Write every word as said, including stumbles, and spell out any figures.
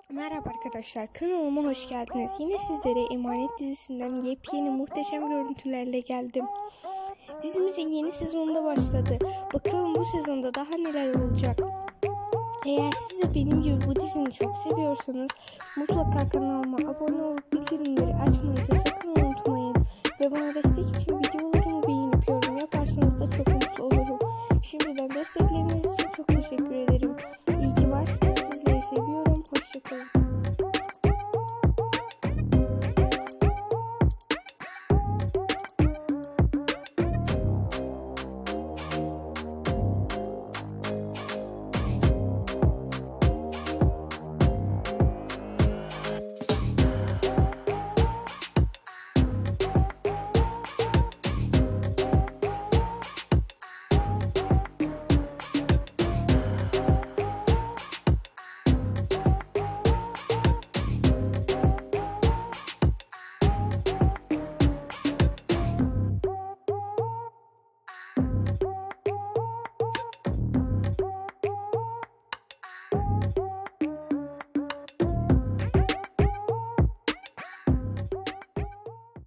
Merhaba arkadaşlar, kanalıma hoş geldiniz. Yine sizlere Emanet dizisinden yepyeni muhteşem görüntülerle geldim. Dizimizin yeni sezonunda başladı. Bakalım bu sezonda daha neler olacak. Eğer siz de benim gibi bu dizini çok seviyorsanız mutlaka kanalıma abone olup bildirimleri açmayı da sakın unutmayın. Ve bana destek için videolarımı beğenip yorum yaparsanız da çok mutlu olurum. Şimdiden destekleriniz için çok teşekkür ederim. İyi ki varsınız, sizleri seviyorum. Hoşçakalın.